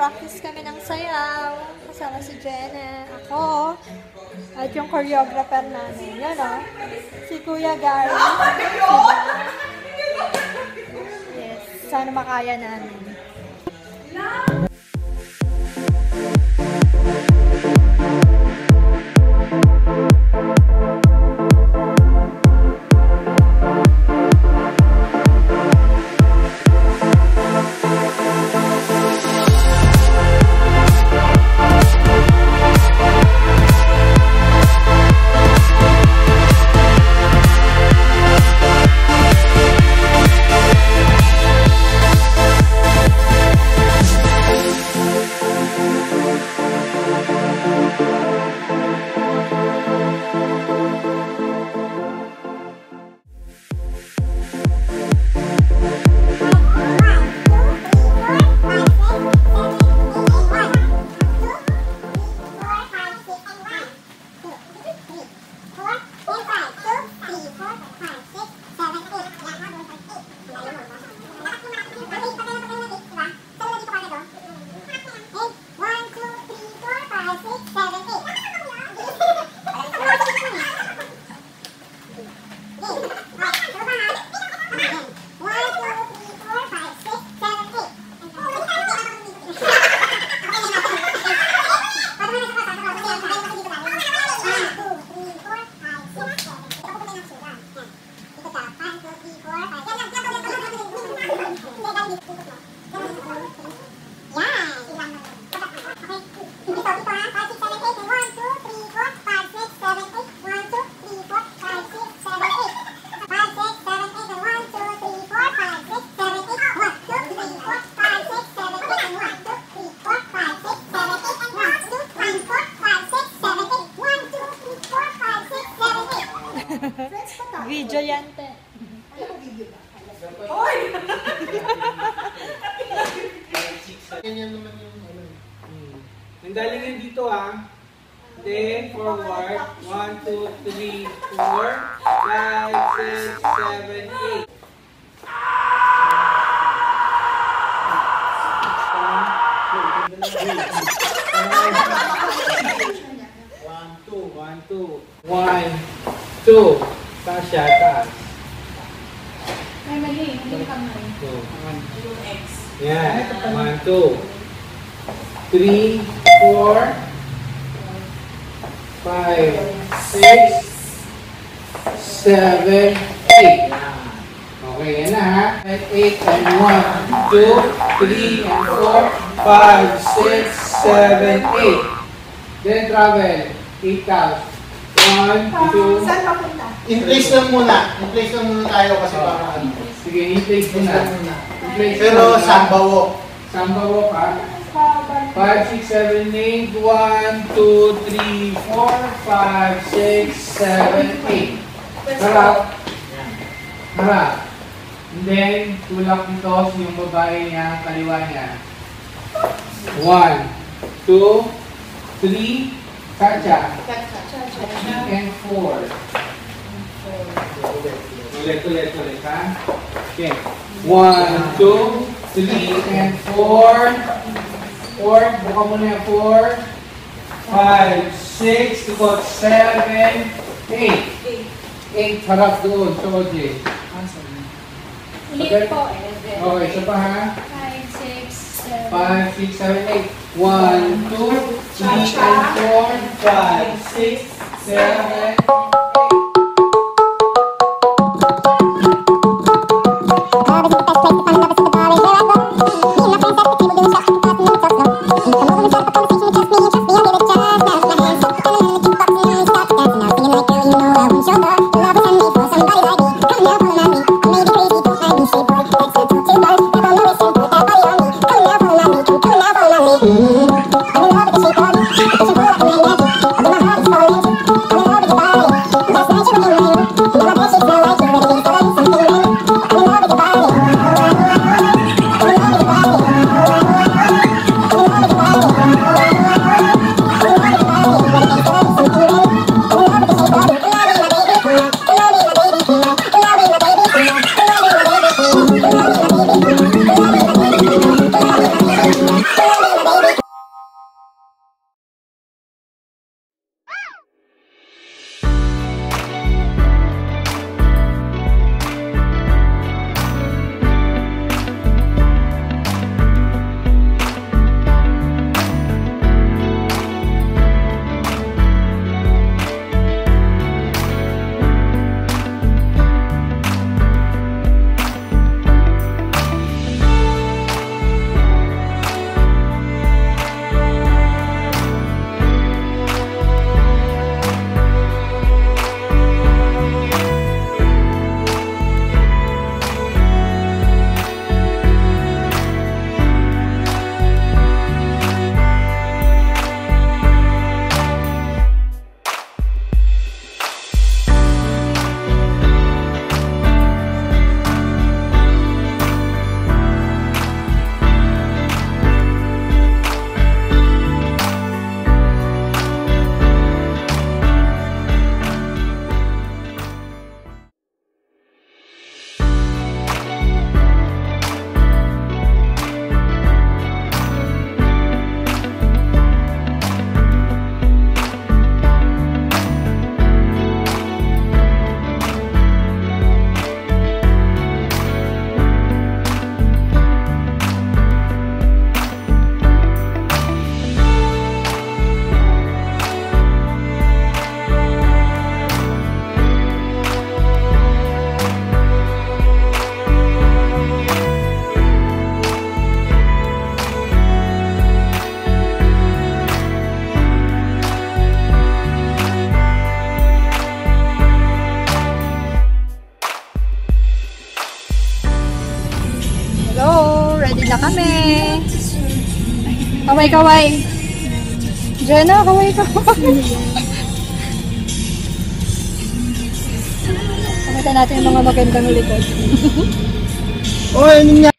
Nag-practice kami ng sayaw. Kasama si DENR, ako, at yung choreographer namin. Yan o. Si Kuya Gary. Yes. Sana makaya namin. Video yan, te. Hoy! Ganyan naman yung ano. Nanggaling yan dito ah. Then, forward. 1, 2, 3, 4, 5, 6, 7, 8. 1, 2. Tasha, taas. Ay, mali. Mali kamay. Yung X. Yan. 1, 2, 3, 4, 5, 6, 7, 8. Okay, yan na ha. 8 and 1, 2, 3 and 4, 5, 6, 7, 8. Then travel. 8 counts. 1, 2. Saan papunta? In-place lang muna. In-place lang muna tayo kasi para ano. Sige, in-place muna. Pero Samba walk. Samba walk ha. 5, 6, 7, 8. 1, 2, 3, 4, 5, 6, 7, 8. Harap. Harap. And then, tulak nito yung babae niya, kaliwa niya. 1, 2, 3, Chacha. 3 and 4. Ulit ha. Okay. 1, 2, 3 and 4. 4, buka mo na yung 4. 5, 6, tukot 7, 8. 8, harap doon, Soji. Ulit po. Okay, isa pa ha. 5, 6, 7. 5, 6, 7, 8. 1, 2, 3 and 4, 5, 6, 7, I'm Hello, ready na kami. Kaway-kaway. Jenna, kaway-kaway. Pakita natin yung mga magandang likod. Oh, ano nga?